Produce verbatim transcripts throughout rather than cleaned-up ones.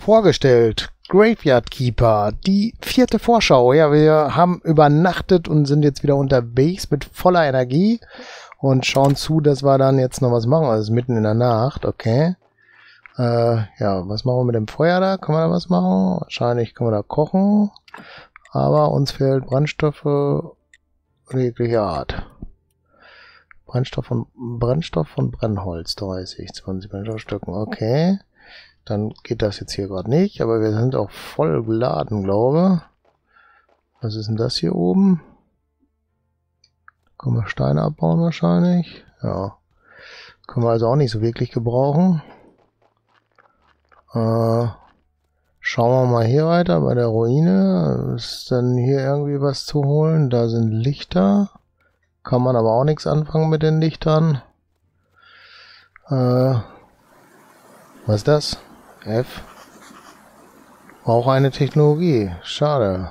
vorgestellt. Graveyard Keeper, die vierte Vorschau. Ja, wir haben übernachtet und sind jetzt wieder unterwegs mit voller Energie und schauen zu, dass wir dann jetzt noch was machen. Also mitten in der Nacht, okay. Äh, ja, was machen wir mit dem Feuer da? Können wir da was machen? Wahrscheinlich können wir da kochen. Aber uns fehlt Brennstoffe jeglicher Art. Brennstoff von Brennstoff von Brennholz, dreißig, zwanzig Brennstoffstücken, okay. Dann geht das jetzt hier gerade nicht, aber wir sind auch voll geladen, glaube. Was ist denn das hier oben? Können wir Steine abbauen wahrscheinlich? Ja. Können wir also auch nicht so wirklich gebrauchen. Äh, schauen wir mal hier weiter bei der Ruine. Ist denn hier irgendwie was zu holen? Da sind Lichter. Kann man aber auch nichts anfangen mit den Lichtern. Äh, was ist das? F. Auch eine Technologie. Schade.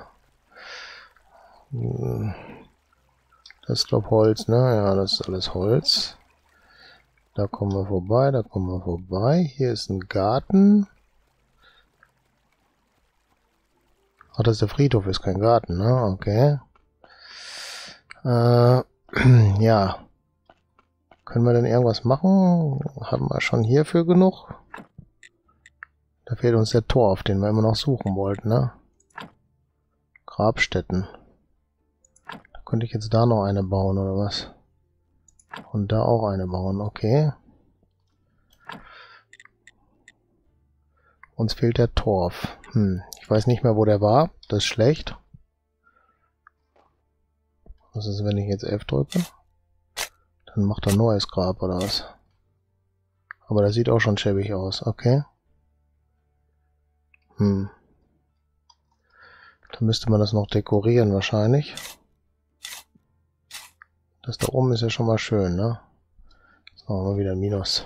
Das ist, glaube Holz, ne? Ja, das ist alles Holz. Da kommen wir vorbei, da kommen wir vorbei. Hier ist ein Garten. Ach, das ist der Friedhof, ist kein Garten, ne? Okay. Äh, ja. Können wir denn irgendwas machen? Haben wir schon hierfür genug? Da fehlt uns der Torf, den wir immer noch suchen wollten, ne? Grabstätten. Da könnte ich jetzt da noch eine bauen, oder was? Und da auch eine bauen, okay. Uns fehlt der Torf. Hm, ich weiß nicht mehr, wo der war. Das ist schlecht. Was ist, wenn ich jetzt F drücke? Dann macht er ein neues Grab, oder was? Aber das sieht auch schon schäbig aus, okay. Hm. Dann müsste man das noch dekorieren wahrscheinlich. Das da oben ist ja schon mal schön, ne? Jetzt machen wir wieder ein Minus.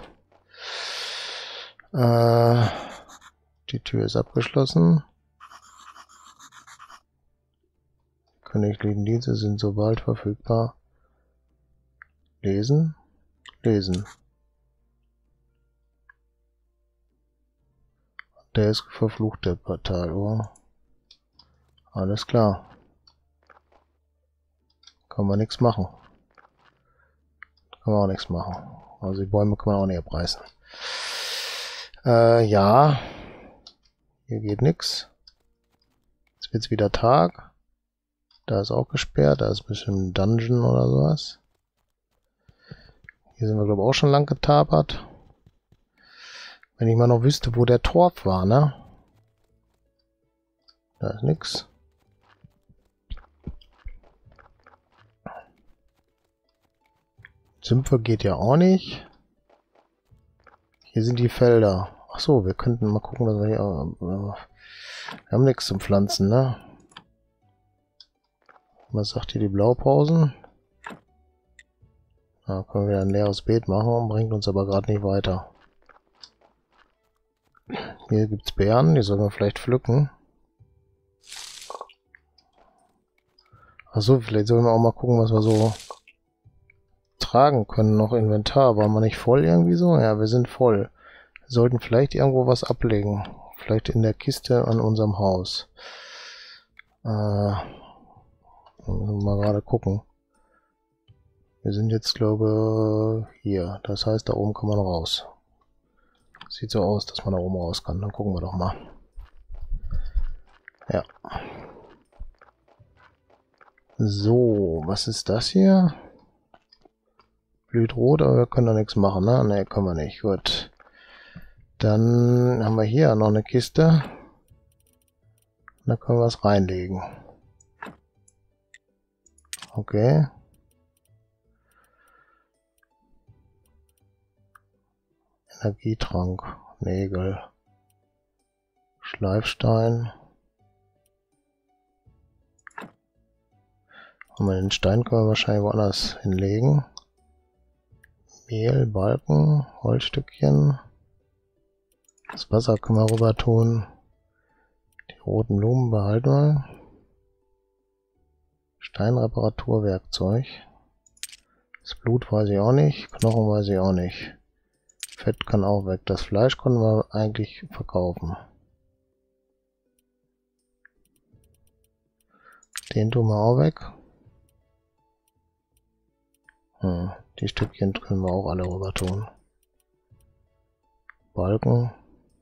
Äh, die Tür ist abgeschlossen. Königlichen Dienste sind sobald verfügbar. Lesen? Lesen. Der ist verflucht, der Portal, oh. Alles klar. Kann man nichts machen. Kann man auch nichts machen. Also die Bäume kann man auch nicht abreißen. Äh, ja. Hier geht nichts. Jetzt wird's wieder Tag. Da ist auch gesperrt. Da ist ein bisschen Dungeon oder sowas. Hier sind wir, glaube ich, auch schon lang getapert. Wenn ich mal noch wüsste, wo der Torf war, ne? Da ist nix. Sümpfe geht ja auch nicht. Hier sind die Felder. Ach so, wir könnten mal gucken, dass wir hier... Wir haben nichts zum Pflanzen, ne? Was sagt hier die Blaupausen? Da können wir ein leeres Beet machen, bringt uns aber gerade nicht weiter. Hier gibt es Beeren, die sollen wir vielleicht pflücken. Achso, vielleicht sollen wir auch mal gucken, was wir so tragen können. Noch Inventar. Waren wir nicht voll irgendwie so? Ja, wir sind voll. Wir sollten vielleicht irgendwo was ablegen. Vielleicht in der Kiste an unserem Haus. Äh, mal gerade gucken. Wir sind jetzt, glaube ich, hier. Das heißt, da oben kann man raus. Sieht so aus, dass man da oben raus kann. Dann gucken wir doch mal. Ja. So, was ist das hier? Blüht rot, aber wir können da nichts machen, ne? Ne, können wir nicht. Gut. Dann haben wir hier noch eine Kiste. Da können wir was reinlegen. Okay. Energietrank, Nägel, Schleifstein. Und den Stein können wir wahrscheinlich woanders hinlegen. Mehl, Balken, Holzstückchen. Das Wasser können wir rüber tun. Die roten Blumen behalten wir. Steinreparaturwerkzeug. Das Blut weiß ich auch nicht. Knochen weiß ich auch nicht. Fett kann auch weg. Das Fleisch können wir eigentlich verkaufen. Den tun wir auch weg. Hm, die Stückchen können wir auch alle rüber tun. Balken.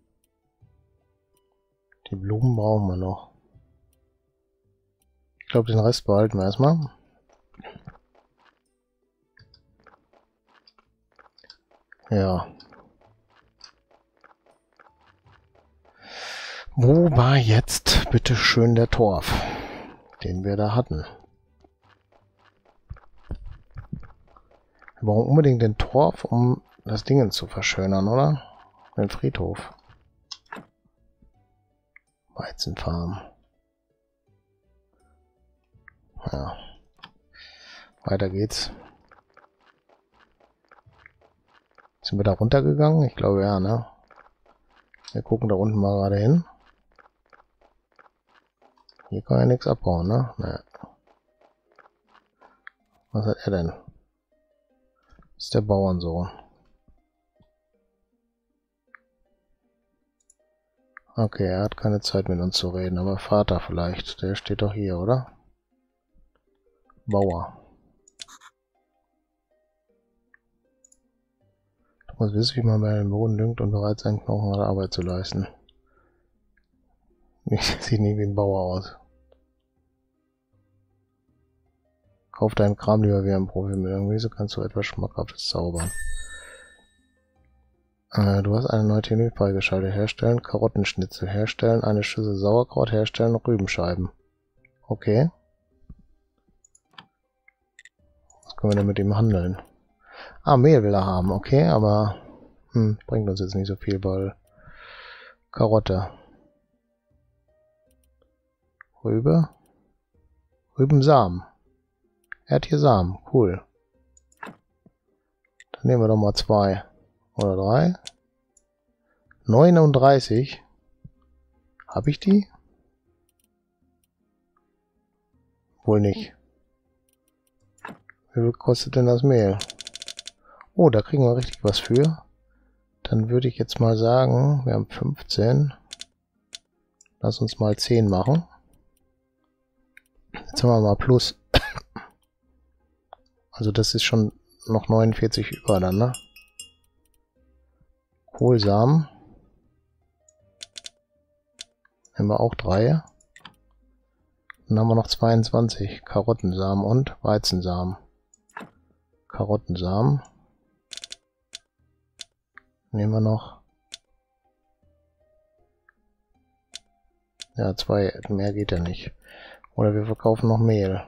Die Blumen brauchen wir noch. Ich glaube, den Rest behalten wir erstmal. Ja. Wo war jetzt bitte schön der Torf, den wir da hatten? Wir brauchen unbedingt den Torf, um das Ding zu verschönern, oder? Den Friedhof. Weizenfarm. Ja. Weiter geht's. Sind wir da runtergegangen? Ich glaube ja, ne? Wir gucken da unten mal gerade hin. Hier kann ja nichts abbauen, ne? Ne. Was hat er denn? Das ist der Bauernsohn. Okay, er hat keine Zeit mit uns zu reden, aber Vater vielleicht. Der steht doch hier, oder? Bauer. Du musst wissen, wie man bei dem Boden düngt und bereits einen Knochen hat, Arbeit zu leisten. Sieht nicht wie ein Bauer aus. Kauf deinen Kram lieber wie ein Profi. Mit irgendwie so kannst du etwas Schmackhaftes zaubern. Äh, du hast eine neue Technik freigeschaltet. Herstellen, Karottenschnitzel. Herstellen, eine Schüssel Sauerkraut. Herstellen, Rübenscheiben. Okay. Was können wir denn mit ihm handeln? Ah, Mehl will er haben. Okay, aber hm, bringt uns jetzt nicht so viel, weil Karotte. Rübe. Rübensamen. Er hat hier Samen. Cool. Dann nehmen wir doch mal zwei. Oder drei. neununddreißig. Habe ich die? Wohl nicht. Wie viel kostet denn das Mehl? Oh, da kriegen wir richtig was für. Dann würde ich jetzt mal sagen, wir haben fünfzehn. Lass uns mal zehn machen. Jetzt haben wir mal plus. Also das ist schon noch neunundvierzig über dann, ne? Kohlsamen. Nehmen wir auch drei. Dann haben wir noch zweiundzwanzig. Karottensamen und Weizensamen. Karottensamen. Nehmen wir noch. Ja, zwei. Mehr geht ja nicht. Oder wir verkaufen noch Mehl.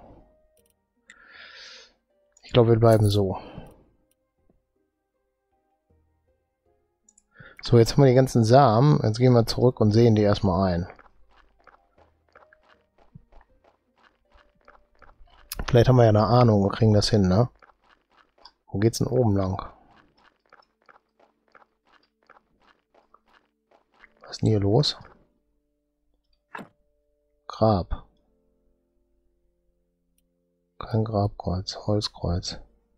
Ich glaube, wir bleiben so. So, jetzt haben wir die ganzen Samen. Jetzt gehen wir zurück und sehen die erstmal ein. Vielleicht haben wir ja eine Ahnung, wir kriegen das hin, ne? Wo geht's denn oben lang? Was ist denn hier los? Grab. Kein Grabkreuz, Holzkreuz.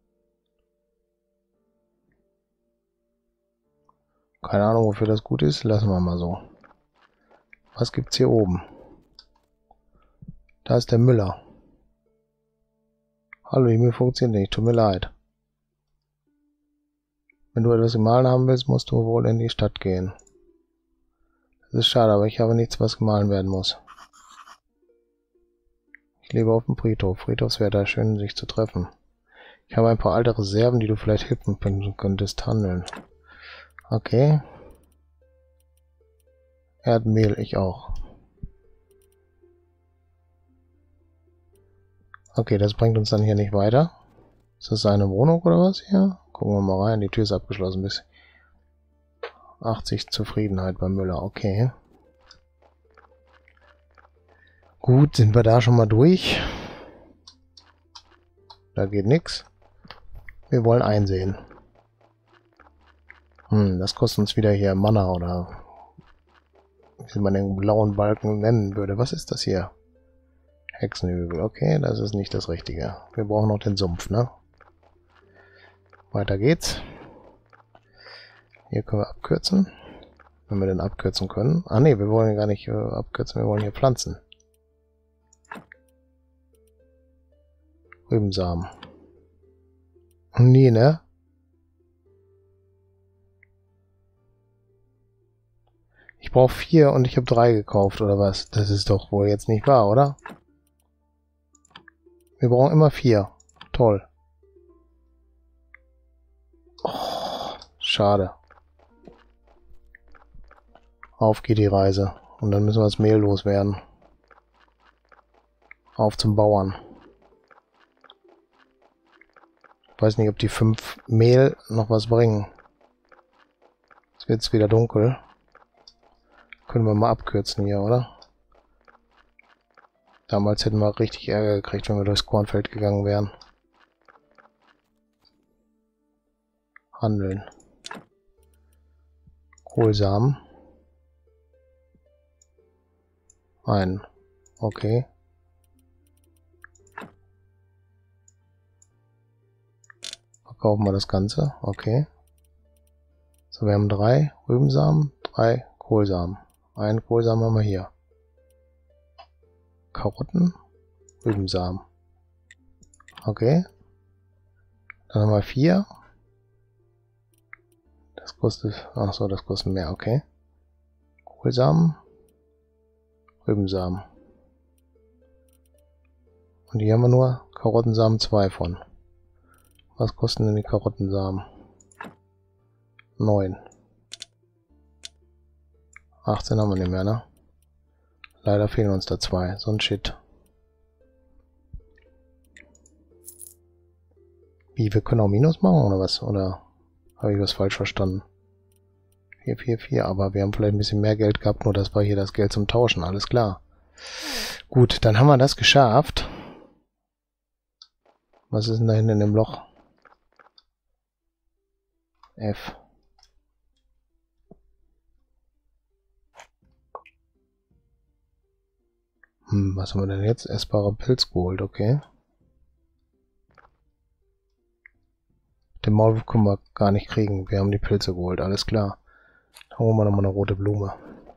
Keine Ahnung, wofür das gut ist. Lassen wir mal so. Was gibt's hier oben? Da ist der Müller. Hallo, die Müll funktioniert nicht. Tut mir leid. Wenn du etwas gemahlen haben willst, musst du wohl in die Stadt gehen. Das ist schade, aber ich habe nichts, was gemahlen werden muss. Ich lebe auf dem Friedhof. Friedhofswärter, schön, sich zu treffen. Ich habe ein paar alte Reserven, die du vielleicht hippen könntest handeln. Okay. Er hat Mehl, ich auch. Okay, das bringt uns dann hier nicht weiter. Ist das seine Wohnung oder was hier? Gucken wir mal rein. Die Tür ist abgeschlossen bis achtzig Zufriedenheit bei Müller. Okay. Gut, sind wir da schon mal durch. Da geht nichts. Wir wollen einsehen. Hm, das kostet uns wieder hier Mana oder wie man den blauen Balken nennen würde. Was ist das hier? Hexenhügel. Okay, das ist nicht das Richtige. Wir brauchen noch den Sumpf, ne? Weiter geht's. Hier können wir abkürzen. Wenn wir denn abkürzen können. Ah ne, wir wollen gar nicht äh, abkürzen, wir wollen hier pflanzen. Rübensamen. Nee, ne? Ich brauche vier und ich habe drei gekauft, oder was? Das ist doch wohl jetzt nicht wahr, oder? Wir brauchen immer vier. Toll. Oh, schade. Auf geht die Reise. Und dann müssen wir das Mehl loswerden. Auf zum Bauern. Ich weiß nicht, ob die fünf Mehl noch was bringen. Jetzt wird es wieder dunkel. Können wir mal abkürzen hier, oder? Damals hätten wir richtig Ärger gekriegt, wenn wir durchs Kornfeld gegangen wären. Handeln. Kohlsamen. Ein. Okay. Verkaufen wir das Ganze. Okay. So, wir haben drei Rübensamen, drei Kohlsamen. Einen Kohlsamen haben wir hier. Karotten, Rübensamen. Okay. Dann haben wir vier. Das kostet... Ach so, das kostet mehr. Okay. Kohlsamen, Rübensamen. Und hier haben wir nur Karottensamen zwei von. Was kosten denn die Karottensamen? neun. achtzehn haben wir nicht mehr, ne? Leider fehlen uns da zwei. So ein Shit. Wie, wir können auch Minus machen, oder was? Oder habe ich was falsch verstanden? vier, vier, vier, aber wir haben vielleicht ein bisschen mehr Geld gehabt, nur das war hier das Geld zum Tauschen, alles klar. Gut, dann haben wir das geschafft. Was ist denn da hinten in dem Loch? F. Hm, was haben wir denn jetzt? Essbarer Pilz geholt, okay. Den Maulwurf können wir gar nicht kriegen. Wir haben die Pilze geholt, alles klar. Dann holen wir nochmal eine rote Blume.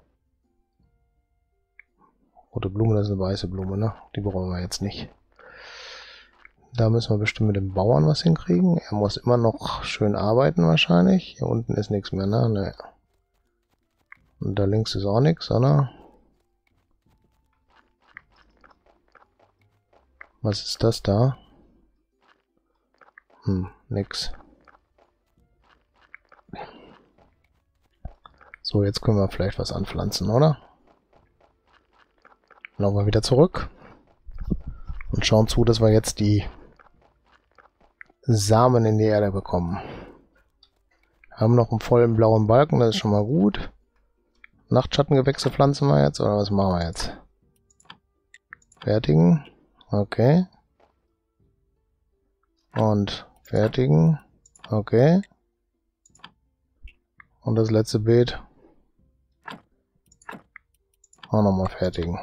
Rote Blume, das ist eine weiße Blume, ne? Die brauchen wir jetzt nicht. Da müssen wir bestimmt mit dem Bauern was hinkriegen. Er muss immer noch schön arbeiten wahrscheinlich. Hier unten ist nichts mehr, ne? Ne. Und da links ist auch nichts, oder? Was ist das da? Hm, nix. So, jetzt können wir vielleicht was anpflanzen, oder? Laufen wir wieder zurück. Und schauen zu, dass wir jetzt die Samen in die Erde bekommen. Wir haben noch einen vollen blauen Balken, das ist schon mal gut. Nachtschattengewächse pflanzen wir jetzt, oder was machen wir jetzt? Fertigen. Okay. Und fertigen. Okay. Und das letzte Beet. Auch nochmal fertigen.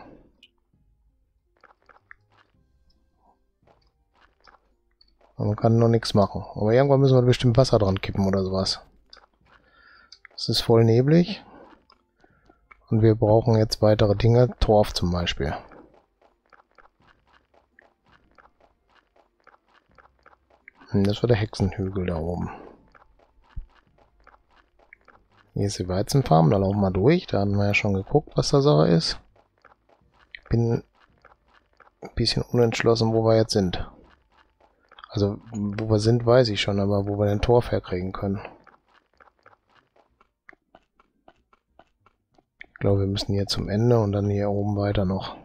Und man kann noch nichts machen. Aber irgendwann müssen wir bestimmt Wasser dran kippen oder sowas. Es ist voll neblig. Und wir brauchen jetzt weitere Dinge. Torf zum Beispiel. Das war der Hexenhügel da oben. Hier ist die Weizenfarm, da laufen wir durch. Da hatten wir ja schon geguckt, was da Sache ist. Ich bin ein bisschen unentschlossen, wo wir jetzt sind. Also, wo wir sind, weiß ich schon, aber wo wir den Torf herkriegen können. Ich glaube, wir müssen hier zum Ende und dann hier oben weiter noch.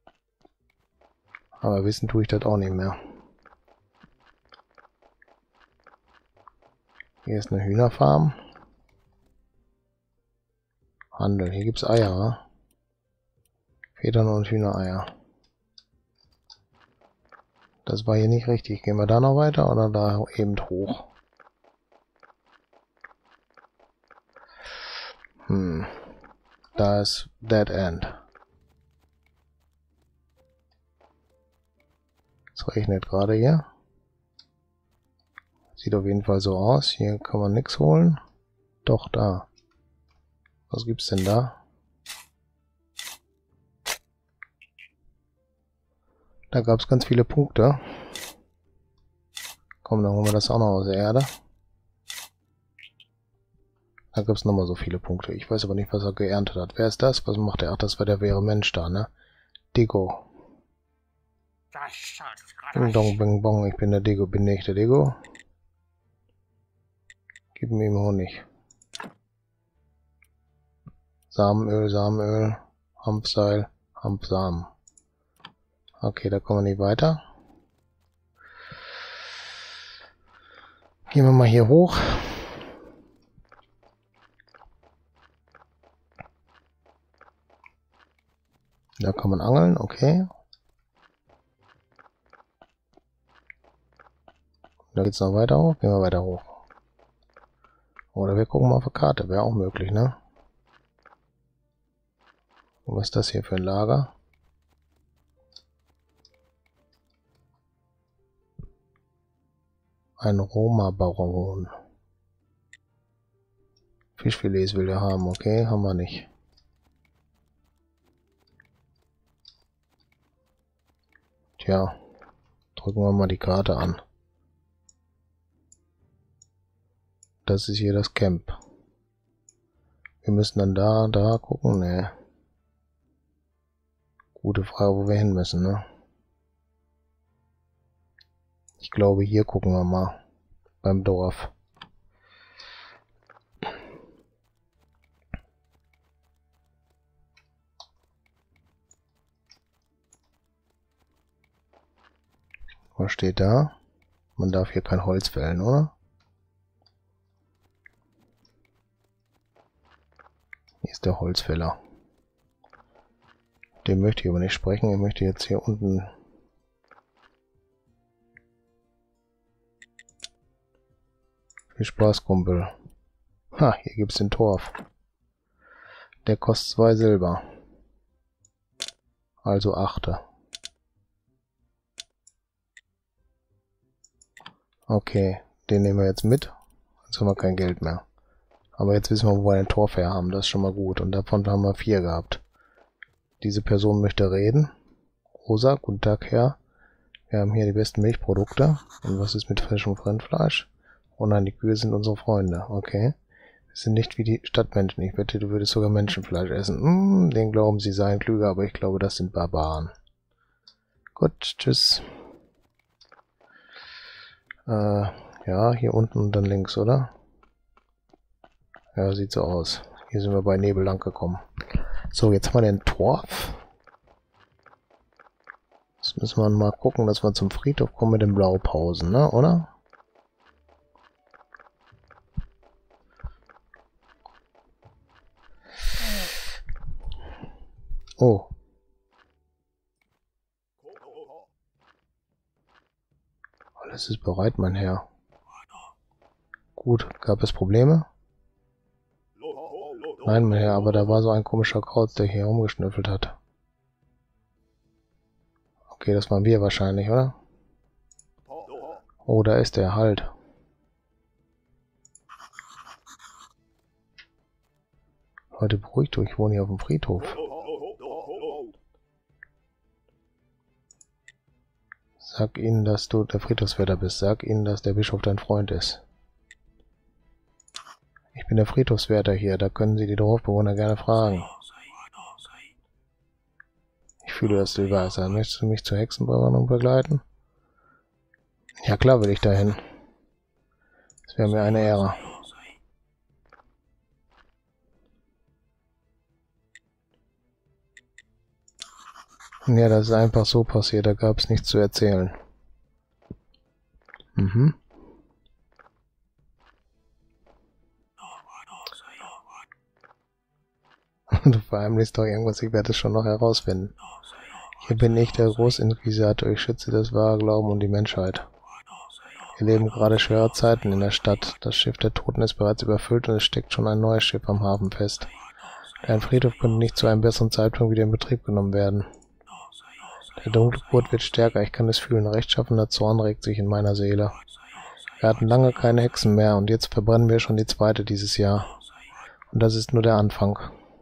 Aber wissen tue ich das auch nicht mehr. Hier ist eine Hühnerfarm. Handel. Hier gibt es Eier. Federn und Hühnereier. Das war hier nicht richtig. Gehen wir da noch weiter oder da eben hoch? Hm. Da ist Dead End. Es regnet gerade hier. Sieht auf jeden Fall so aus. Hier kann man nichts holen. Doch, da. Was gibt's denn da? Da gab es ganz viele Punkte. Komm, dann holen wir das auch noch aus der Erde. Da gibt es nochmal so viele Punkte. Ich weiß aber nicht, was er geerntet hat. Wer ist das? Was macht er? Ach, das war der wäre Mensch da, ne? Dego. Ding dong, bing bong. Ich bin der Dego. Bin nicht der Dego. Gib mir ihm Honig. Samenöl, Samenöl. Hanfseil, Hanfsamen. Okay, da kommen wir nicht weiter. Gehen wir mal hier hoch. Da kann man angeln, okay. Da geht's noch weiter hoch. Gehen wir weiter hoch. Oder wir gucken mal auf die Karte. Wäre auch möglich, ne? Und was ist das hier für ein Lager? Ein Roma-Baron. Fischfilets will er haben, okay, haben wir nicht. Tja, drücken wir mal die Karte an. Das ist hier das Camp. Wir müssen dann da, da gucken, ne. Gute Frage, wo wir hin müssen, ne? Ich glaube, hier gucken wir mal. Beim Dorf. Was steht da? Man darf hier kein Holz fällen, oder? Hier ist der Holzfäller. Dem möchte ich aber nicht sprechen. Ich möchte jetzt hier unten... Viel Spaß, Kumpel. Ha, hier gibt's den Torf. Der kostet zwei Silber. Also achte. Okay, den nehmen wir jetzt mit. Jetzt haben wir kein Geld mehr. Aber jetzt wissen wir, wo wir den Torf her haben. Das ist schon mal gut. Und davon haben wir vier gehabt. Diese Person möchte reden. Rosa, guten Tag, Herr. Wir haben hier die besten Milchprodukte. Und was ist mit frischem Rindfleisch? Oh nein, die Kühe sind unsere Freunde. Okay. Wir sind nicht wie die Stadtmenschen. Ich wette, du würdest sogar Menschenfleisch essen. Hm, den glauben sie seien klüger, aber ich glaube, das sind Barbaren. Gut, tschüss. Äh, ja, hier unten und dann links, oder? Ja, sieht so aus. Hier sind wir bei Nebel lang gekommen. So, jetzt haben wir den Torf. Jetzt müssen wir mal gucken, dass wir zum Friedhof kommen mit den Blaupausen, ne, oder? Oh. Alles ist bereit, mein Herr. Gut, gab es Probleme? Nein, mein Herr, aber da war so ein komischer Kauz, der hier rumgeschnüffelt hat. Okay, das waren wir wahrscheinlich, oder? Oh, da ist der halt. Leute, beruhigt euch, ich wohne hier auf dem Friedhof. Sag ihnen, dass du der Friedhofswärter bist. Sag ihnen, dass der Bischof dein Freund ist. Ich bin der Friedhofswärter hier, da können Sie die Dorfbewohner gerne fragen. Ich fühle, dass du weißt. Möchtest du mich zur Hexenverbrennung begleiten? Ja klar will ich dahin. Das wäre mir eine Ehre. Ja, das ist einfach so passiert, da gab es nichts zu erzählen. Mhm. Du verheimlichst doch irgendwas, ich werde es schon noch herausfinden. Hier bin ich, der Großinquisitor, ich schütze das wahre Glauben und die Menschheit. Wir leben gerade schwere Zeiten in der Stadt. Das Schiff der Toten ist bereits überfüllt und es steckt schon ein neues Schiff am Hafen fest. Dein Friedhof könnte nicht zu einem besseren Zeitpunkt wieder in Betrieb genommen werden. Der dunkle Gurt wird stärker, ich kann es fühlen. Rechtschaffener Zorn regt sich in meiner Seele. Wir hatten lange keine Hexen mehr und jetzt verbrennen wir schon die zweite dieses Jahr. Und das ist nur der Anfang.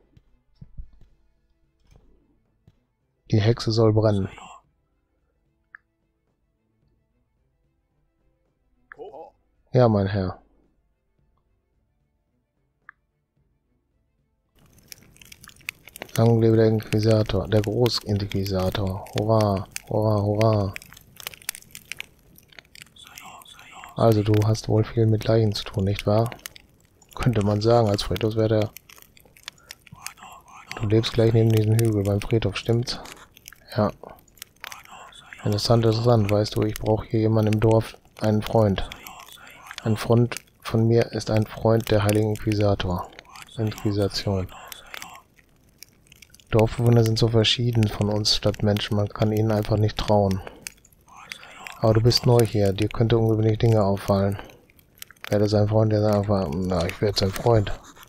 Die Hexe soll brennen. Ja, mein Herr. Lang lebe der Inquisitor, der Großinquisitor. Hurra, hurra, hurra. Also, du hast wohl viel mit Leichen zu tun, nicht wahr? Könnte man sagen, als Friedhofswärter. Du lebst gleich neben diesem Hügel beim Friedhof, stimmt's? Ja. Interessant, interessant. Weißt du, ich brauche hier jemanden im Dorf, einen Freund. Ein Freund von mir ist ein Freund der Heiligen Inquisitor. Inquisition. Dorfbewohner sind so verschieden von uns Stadtmenschen, man kann ihnen einfach nicht trauen. Aber du bist neu hier, dir könnte ungewöhnliche Dinge auffallen. Werde sein Freund, der sagt einfach, na, ich werde sein Freund.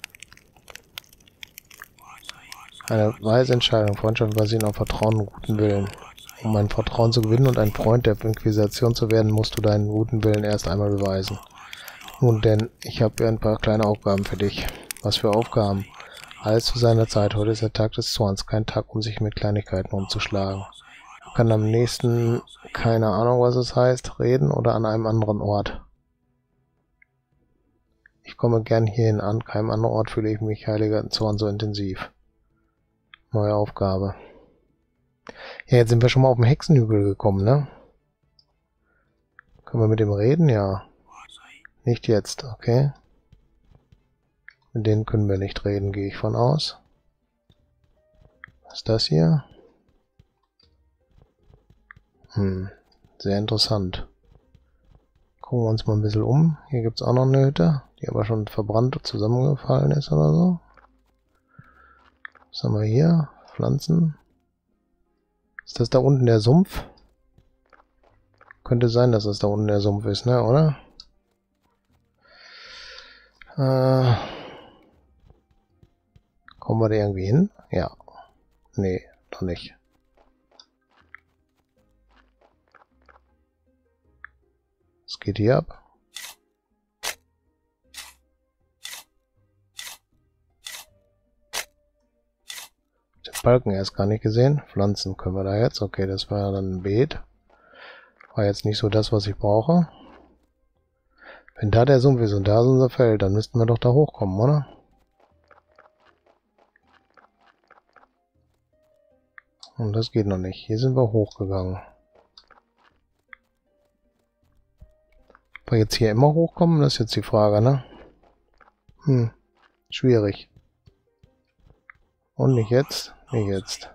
Eine weise Entscheidung. Freundschaft basiert auf Vertrauen und guten Willen. Um ein Vertrauen zu gewinnen und ein Freund der Inquisition zu werden, musst du deinen guten Willen erst einmal beweisen. Nun denn, ich habe hier ein paar kleine Aufgaben für dich. Was für Aufgaben? Alles zu seiner Zeit. Heute ist der Tag des Zorns. Kein Tag, um sich mit Kleinigkeiten umzuschlagen. Du kannst am nächsten, keine Ahnung was es heißt, reden oder an einem anderen Ort. Ich komme gern hierhin an. Keinem anderen Ort fühle ich mich heiliger Zorn so intensiv. Neue Aufgabe. Ja, jetzt sind wir schon mal auf dem Hexenhügel gekommen, ne? Können wir mit dem reden? Ja. Nicht jetzt, okay. Mit denen können wir nicht reden, gehe ich von aus. Was ist das hier? Hm, sehr interessant. Gucken wir uns mal ein bisschen um. Hier gibt es auch noch eine Hütte, die aber schon verbrannt zusammengefallen ist oder so. Was haben wir hier? Pflanzen. Ist das da unten der Sumpf? Könnte sein, dass das da unten der Sumpf ist, ne, oder? Äh, kommen wir da irgendwie hin? Ja. Nee, doch nicht. Was geht hier ab? Den Balken erst gar nicht gesehen. Pflanzen können wir da jetzt. Okay, das war dann ein Beet. War jetzt nicht so das, was ich brauche. Wenn da der Sumpf ist und da ist unser Feld, dann müssten wir doch da hochkommen, oder? Und das geht noch nicht. Hier sind wir hochgegangen. Ob wir jetzt hier immer hochkommen, das ist jetzt die Frage, ne? Hm, schwierig. Und nicht jetzt? Nicht jetzt.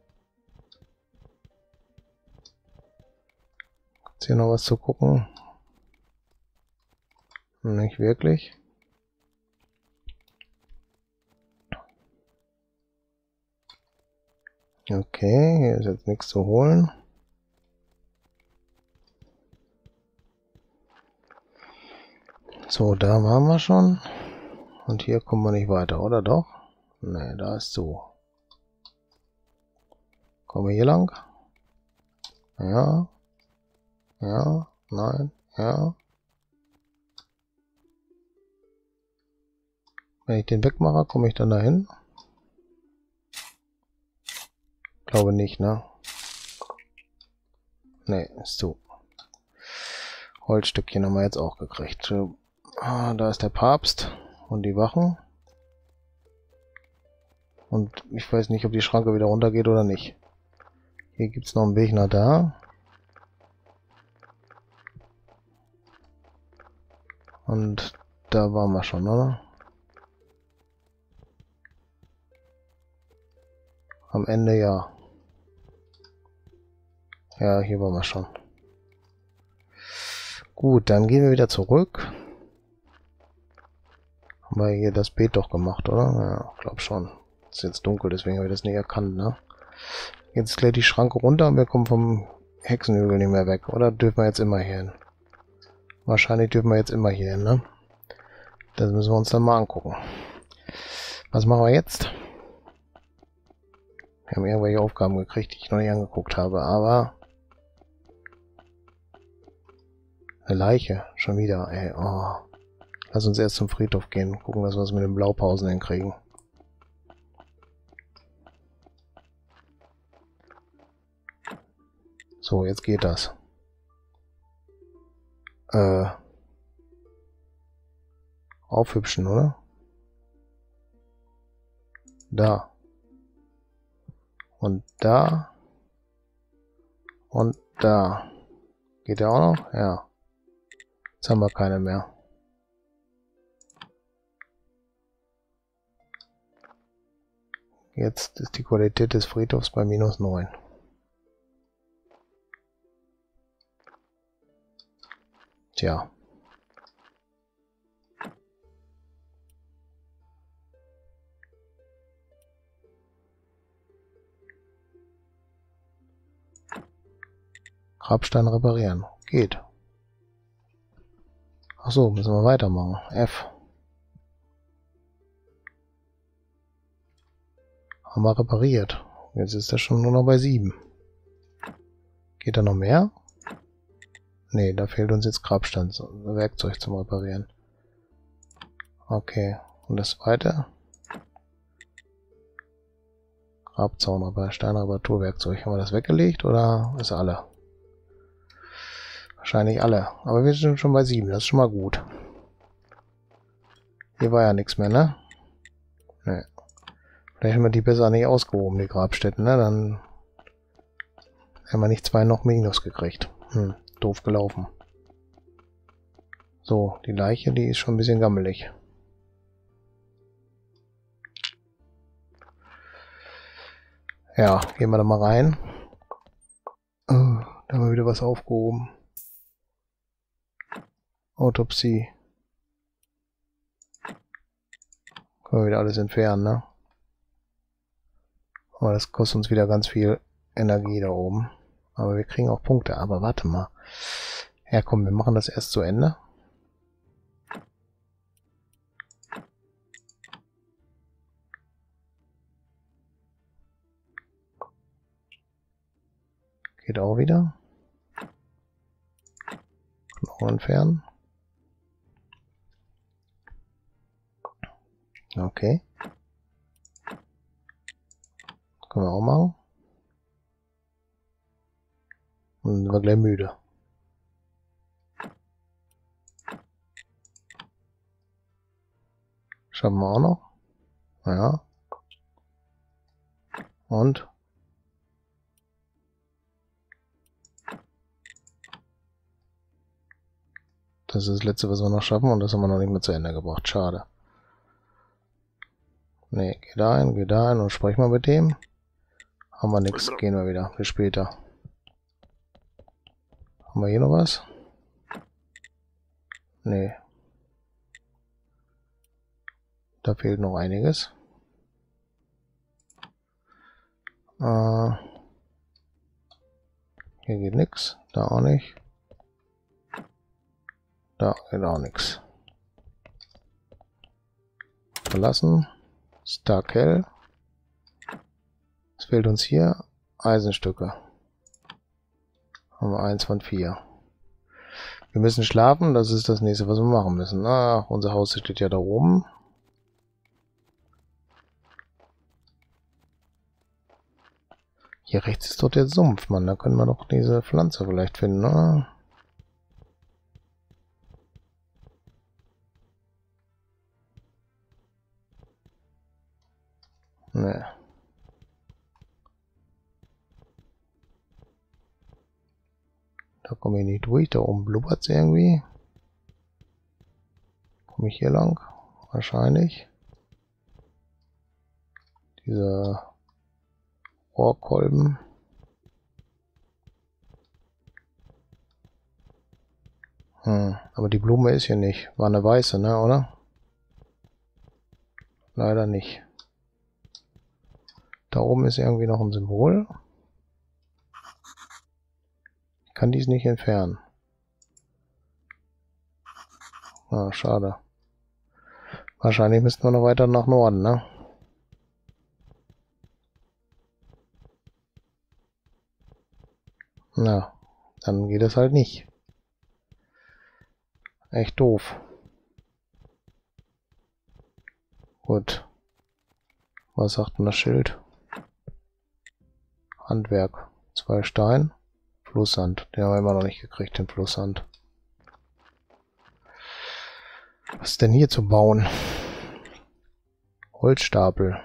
Ist hier noch was zu gucken? Nicht wirklich. Okay, hier ist jetzt nichts zu holen. So, da waren wir schon. Und hier kommen wir nicht weiter, oder doch? Ne, da ist so. Kommen wir hier lang? Ja. Ja. Nein. Ja. Wenn ich den wegmache, komme ich dann dahin? Glaube nicht, ne? Ne, ist zu. Holzstückchen haben wir jetzt auch gekriegt. Ah, da ist der Papst und die Wachen. Und ich weiß nicht, ob die Schranke wieder runtergeht oder nicht. Hier gibt es noch einen Weg nach da. Und da waren wir schon, oder? Am Ende ja. Ja, hier waren wir schon. Gut, dann gehen wir wieder zurück. Haben wir hier das Beet doch gemacht, oder? Ja, ich glaube schon. Ist jetzt dunkel, deswegen habe ich das nicht erkannt, ne? Jetzt gleich die Schranke runter und wir kommen vom Hexenhügel nicht mehr weg. Oder dürfen wir jetzt immer hier hin? Wahrscheinlich dürfen wir jetzt immer hier hin, ne? Das müssen wir uns dann mal angucken. Was machen wir jetzt? Wir haben irgendwelche Aufgaben gekriegt, die ich noch nicht angeguckt habe, aber... Eine Leiche, schon wieder, ey, oh. Lass uns erst zum Friedhof gehen, gucken, dass wir es mit den Blaupausen hinkriegen. So, jetzt geht das. Äh. Aufhübschen, oder? Da. Und da. Und da. Geht der auch noch? Ja. Jetzt haben wir keine mehr. Jetzt ist die Qualität des Friedhofs bei minus neun. Tja. Grabstein reparieren. Geht. Ach so, müssen wir weitermachen. F. Haben wir repariert. Jetzt ist er schon nur noch bei sieben. Geht da noch mehr? Ne, da fehlt uns jetzt Grabstein, Werkzeug zum Reparieren. Okay. Und das zweite? Grabzaun, Steinreparaturwerkzeug. Haben wir das weggelegt oder ist alle? Wahrscheinlich alle. Aber wir sind schon bei sieben. Das ist schon mal gut. Hier war ja nichts mehr, ne? Ne. Vielleicht haben wir die besser nicht ausgehoben, die Grabstätten, ne? Dann haben wir nicht zwei noch Minus gekriegt. Hm, doof gelaufen. So, die Leiche, die ist schon ein bisschen gammelig. Ja, gehen wir da mal rein. Oh, da haben wir wieder was aufgehoben. Autopsie. Können wir wieder alles entfernen, ne? Aber das kostet uns wieder ganz viel Energie da oben. Aber wir kriegen auch Punkte. Aber warte mal. Ja, komm, wir machen das erst zu Ende. Geht auch wieder. Knochen entfernen. Okay. Können wir auch machen. Und dann sind wir gleich müde. Schaffen wir auch noch. Ja. Und? Das ist das letzte, was wir noch schaffen und das haben wir noch nicht mehr zu Ende gebracht. Schade. Ne, geh da ein, geh da ein und sprech mal mit dem. Haben wir nichts, gehen wir wieder. Bis später. Haben wir hier noch was? Nee. Da fehlt noch einiges. Äh, hier geht nichts. Da auch nicht. Da geht auch nichts. Verlassen. Stark hell. Es fehlt uns hier Eisenstücke. Haben wir eins von vier. Wir müssen schlafen, das ist das nächste, was wir machen müssen. Ach, unser Haus steht ja da oben. Hier rechts ist doch der Sumpf, Mann. Da können wir doch diese Pflanze vielleicht finden, ne? Ne. Da komme ich nicht durch. Da oben blubbert es irgendwie. Komme ich hier lang? Wahrscheinlich. Diese Rohrkolben. Hm, aber die Blume ist hier nicht. War eine weiße, ne, oder? Leider nicht. Da oben ist irgendwie noch ein Symbol. Ich kann dies nicht entfernen. Ah, schade. Wahrscheinlich müssten wir noch weiter nach Norden, ne? Na, dann geht es halt nicht. Echt doof. Gut. Was sagt denn das Schild? Handwerk. Zwei Stein. Flusssand. Den haben wir immer noch nicht gekriegt, den Flusssand. Was ist denn hier zu bauen? Holzstapel.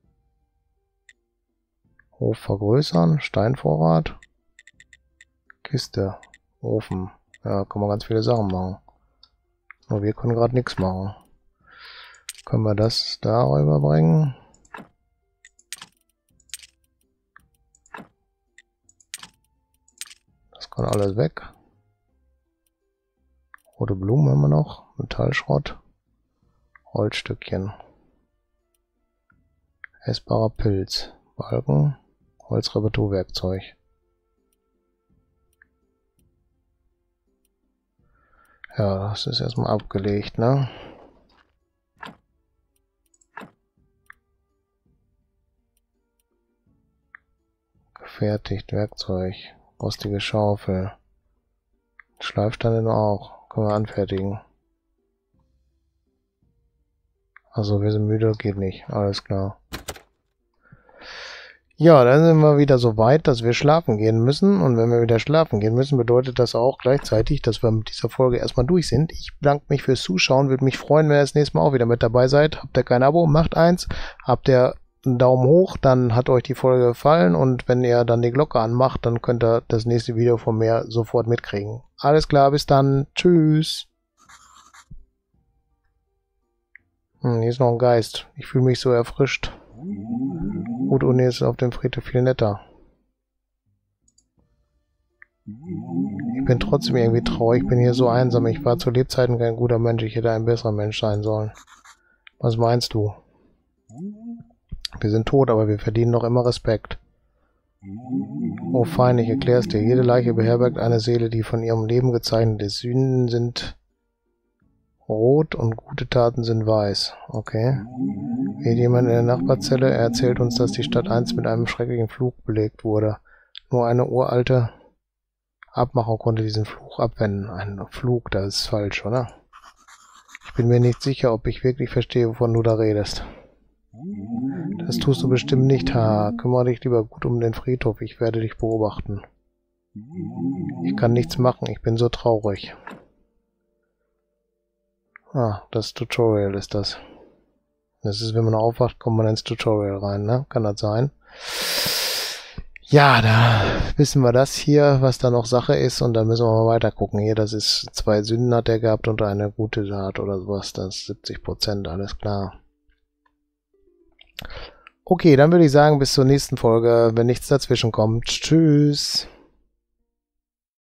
Hof vergrößern, Steinvorrat. Kiste, Ofen. Ja, kann man ganz viele Sachen machen. Nur wir können gerade nichts machen. Können wir das da rüberbringen? Das kann alles weg. Rote Blumen haben wir noch. Metallschrott. Holzstückchen. Essbarer Pilz. Balken. Holzreparaturwerkzeug. Ja, das ist erstmal abgelegt, ne? Gefertigt, Werkzeug. Rostige Schaufel. Schleifsteine auch. Können wir anfertigen. Also wir sind müde, geht nicht. Alles klar. Ja, dann sind wir wieder so weit, dass wir schlafen gehen müssen. Und wenn wir wieder schlafen gehen müssen, bedeutet das auch gleichzeitig, dass wir mit dieser Folge erstmal durch sind. Ich bedanke mich fürs Zuschauen. Würde mich freuen, wenn ihr das nächste Mal auch wieder mit dabei seid. Habt ihr kein Abo? Macht eins. Habt ihr einen Daumen hoch, dann hat euch die Folge gefallen. Und wenn ihr dann die Glocke anmacht, dann könnt ihr das nächste Video von mir sofort mitkriegen. Alles klar, bis dann. Tschüss. Hm, hier ist noch ein Geist. Ich fühle mich so erfrischt. Gut, Uni ist auf dem Friedhof viel netter. Ich bin trotzdem irgendwie traurig. Ich bin hier so einsam. Ich war zu Lebzeiten kein guter Mensch. Ich hätte ein besserer Mensch sein sollen. Was meinst du? Wir sind tot, aber wir verdienen noch immer Respekt. Oh fein, ich erklär's dir. Jede Leiche beherbergt eine Seele, die von ihrem Leben gezeichnet ist. Sünden sind rot und gute Taten sind weiß. Okay. Wie jemand in der Nachbarzelle, er erzählt uns, dass die Stadt einst mit einem schrecklichen Fluch belegt wurde. Nur eine uralte Abmachung konnte diesen Fluch abwenden. Ein Fluch, das ist falsch, oder? Ich bin mir nicht sicher, ob ich wirklich verstehe, wovon du da redest. Das tust du bestimmt nicht, ha. Kümmere dich lieber gut um den Friedhof, ich werde dich beobachten. Ich kann nichts machen, ich bin so traurig. Ah, das Tutorial ist das. Das ist, wenn man aufwacht, kommt man ins Tutorial rein, ne? Kann das sein? Ja, da wissen wir das hier, was da noch Sache ist, und dann müssen wir mal weiter gucken. Hier, das ist, zwei Sünden hat er gehabt und eine gute Tat oder sowas. Das ist siebzig Prozent, alles klar. Okay, dann würde ich sagen, bis zur nächsten Folge, wenn nichts dazwischen kommt. Tschüss.